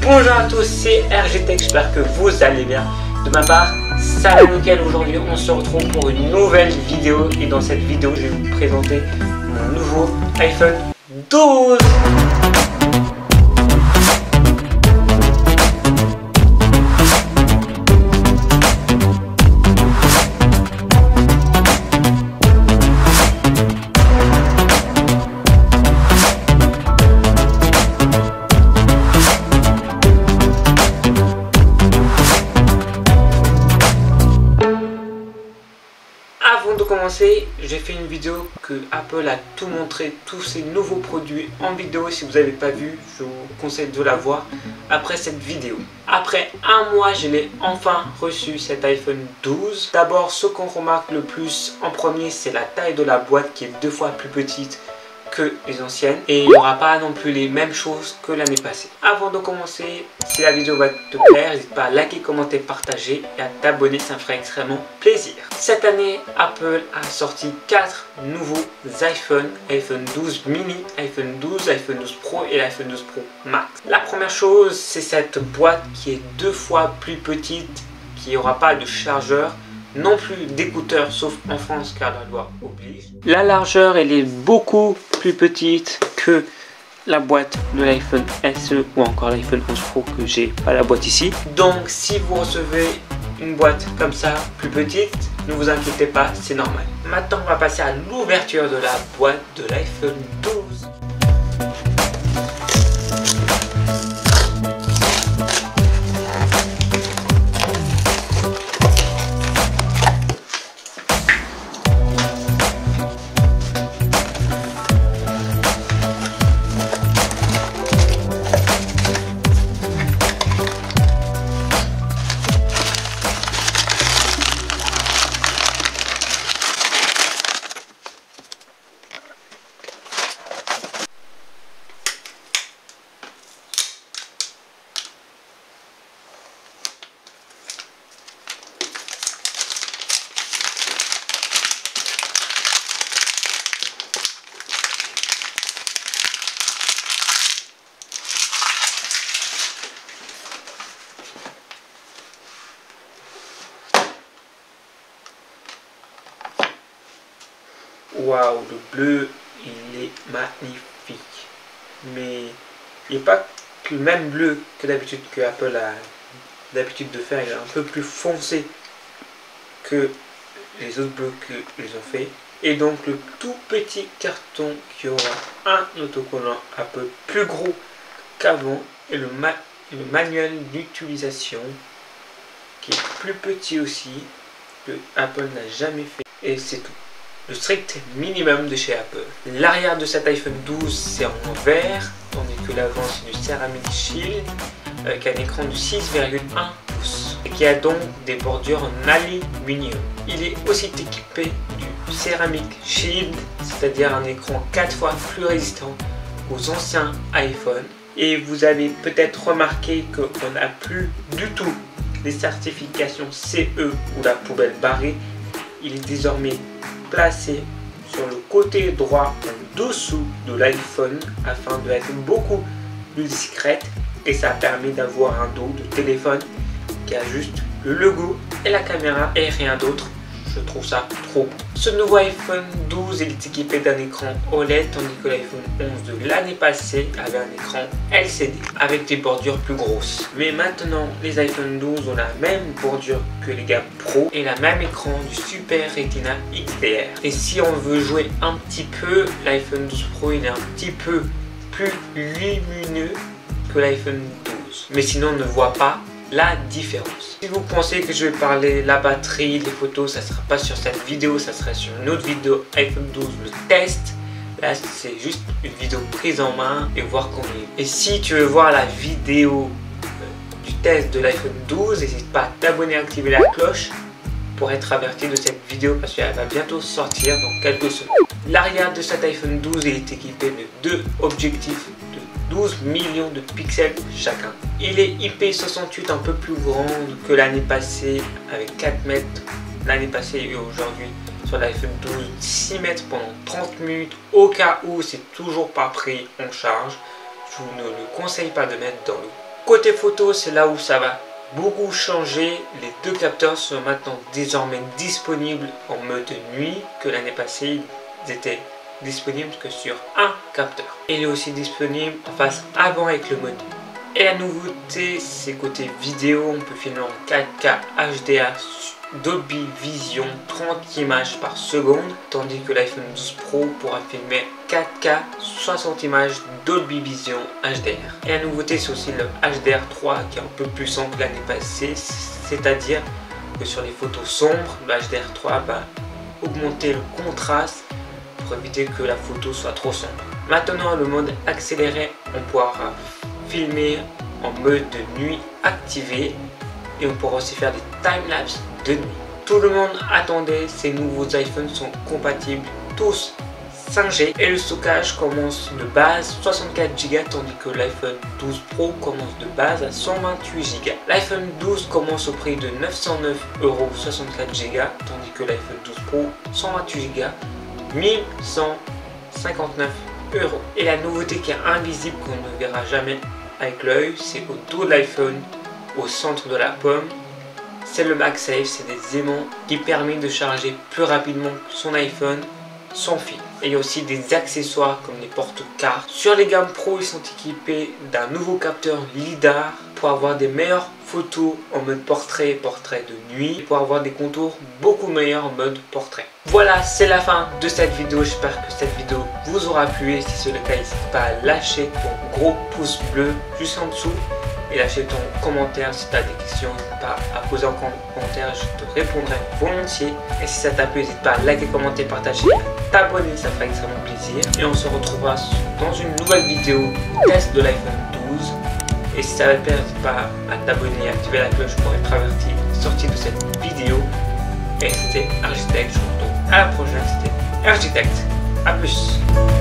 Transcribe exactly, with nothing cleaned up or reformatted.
Bonjour à tous, c'est R G Tech, j'espère que vous allez bien. De ma part, salut nickel. Aujourd'hui on se retrouve pour une nouvelle vidéo et dans cette vidéo je vais vous présenter mon nouveau iPhone douze. Avant de commencer, j'ai fait une vidéo que Apple a tout montré, tous ces nouveaux produits en vidéo. Si vous n'avez pas vu, je vous conseille de la voir après cette vidéo. Après un mois, je l'ai enfin reçu, cet iPhone douze. D'abord, ce qu'on remarque le plus en premier, c'est la taille de la boîte qui est deux fois plus petite que les anciennes, et il n'y aura pas non plus les mêmes choses que l'année passée. Avant de commencer, si la vidéo va te plaire, n'hésite pas à liker, commenter, partager et à t'abonner, ça me ferait extrêmement plaisir. Cette année, Apple a sorti quatre nouveaux iPhones, iPhone douze mini, iPhone douze, iPhone douze Pro et l'iPhone douze Pro Max. La première chose, c'est cette boîte qui est deux fois plus petite, qui n'aura pas de chargeur, non plus d'écouteurs, sauf en France car la loi oblige. La largeur, elle est beaucoup plus petite que la boîte de l'iPhone S E ou encore l'iPhone onze Pro que j'ai pas la boîte ici. Donc si vous recevez une boîte comme ça, plus petite, ne vous inquiétez pas, c'est normal. Maintenant, on va passer à l'ouverture de la boîte de l'iPhone douze. Waouh, le bleu, il est magnifique. Mais il n'est pas le même bleu que d'habitude que Apple a d'habitude de faire. Il est un peu plus foncé que les autres bleus qu'ils ont fait. Et donc le tout petit carton qui aura un autocollant un peu plus gros qu'avant. Et le, ma le manuel d'utilisation qui est plus petit aussi, que Apple n'a jamais fait. Et c'est tout. Le strict minimum de chez Apple. L'arrière de cet iPhone douze, c'est en verre, tandis que l'avant c'est du Ceramic Shield avec un écran de six virgule un pouces et qui a donc des bordures en aluminium. Il est aussi équipé du Ceramic Shield, c'est-à-dire un écran quatre fois plus résistant aux anciens iPhones. Et vous avez peut-être remarqué qu'on n'a plus du tout les certifications C E ou la poubelle barrée. Il est désormais placé sur le côté droit en dessous de l'iPhone afin d'être beaucoup plus discrète, et ça permet d'avoir un dos de téléphone qui a juste le logo et la caméra et rien d'autre. Je trouve ça trop bon. Ce nouveau iPhone douze est équipé d'un écran O L E D, tandis que l'iPhone onze de l'année passée avait un écran L C D avec des bordures plus grosses. Mais maintenant, les iPhone douze ont la même bordure que les gammes Pro et la même écran du Super Retina X D R. Et si on veut jouer un petit peu, l'iPhone douze Pro il est un petit peu plus lumineux que l'iPhone douze. Mais sinon, on ne voit pas la différence. Si vous pensez que je vais parler de la batterie, des photos, ça sera pas sur cette vidéo, ça sera sur une autre vidéo iPhone douze, le test. Là, c'est juste une vidéo prise en main et voir combien. Et si tu veux voir la vidéo euh, du test de l'iPhone douze, n'hésite pas à t'abonner et activer la cloche pour être averti de cette vidéo parce qu'elle va bientôt sortir dans quelques secondes. L'arrière de cet iPhone douze est équipé de deux objectifs de douze millions de pixels chacun. Il est I P soixante-huit, un peu plus grand que l'année passée avec quatre mètres l'année passée et aujourd'hui. Sur l'iPhone douze, six mètres pendant trente minutes au cas où c'est toujours pas pris en charge. Je vous ne le conseille pas de mettre dans le Côté photo, c'est là où ça va beaucoup changer. Les deux capteurs sont maintenant désormais disponibles en mode nuit, que l'année passée ils étaient disponibles que sur un capteur. Il est aussi disponible en face avant avec le mode. Et la nouveauté, c'est côté vidéo, on peut filmer en quatre K H D R Dolby Vision trente images par seconde, tandis que l'iPhone douze Pro pourra filmer quatre K soixante images Dolby Vision H D R. Et la nouveauté, c'est aussi le H D R trois qui est un peu plus sombre que l'année passée, c'est-à-dire que sur les photos sombres, le H D R trois va augmenter le contraste pour éviter que la photo soit trop sombre. Maintenant, le mode accéléré, on pourra filmer en mode de nuit activé et on pourra aussi faire des timelapses de nuit. Tout le monde attendait, ces nouveaux iPhones sont compatibles tous cinq G et le stockage commence de base soixante-quatre giga tandis que l'iPhone douze Pro commence de base à cent vingt-huit giga. L'iPhone douze commence au prix de neuf cent neuf euros soixante-quatre giga tandis que l'iPhone douze Pro cent vingt-huit giga mille cent cinquante-neuf euros. Et la nouveauté qui est invisible qu'on ne verra jamais avec l'œil, c'est au dos de l'iPhone, au centre de la pomme, c'est le MagSafe, c'est des aimants qui permettent de charger plus rapidement son iPhone sans fil. Et il y a aussi des accessoires comme les porte-cartes. Sur les gammes Pro, ils sont équipés d'un nouveau capteur lidar pour avoir des meilleures photos en mode portrait et portrait de nuit, pour avoir des contours beaucoup meilleurs en mode portrait. Voilà, c'est la fin de cette vidéo. J'espère que cette vidéo vous aura plu et si c'est le cas, n'hésite pas à lâcher ton gros pouce bleu juste en dessous et lâcher ton commentaire si tu as des questions. N'hésite pas à poser en commentaire, je te répondrai volontiers. Et si ça t'a plu, n'hésite pas à liker, commenter, partager, t'abonner, ça fera extrêmement plaisir. Et on se retrouvera dans une nouvelle vidéo test de l'iPhone douze. Et si ça va te plaire, n'hésite pas à t'abonner et activer la cloche pour être averti de la sortie de cette vidéo. Et c'était Architect, je vous retrouve à la prochaine, c'était Architect. A plus.